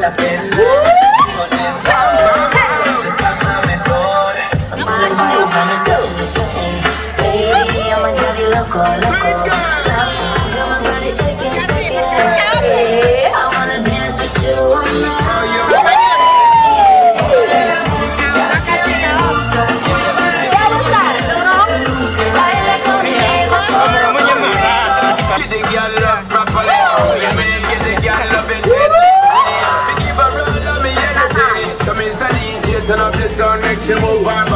la pena. Se pasa mejor. Baby, I'ma drive you loco, loco. Got my body shaking, shaking. I wanna dance with you all night. Turn up the sound, make you move on.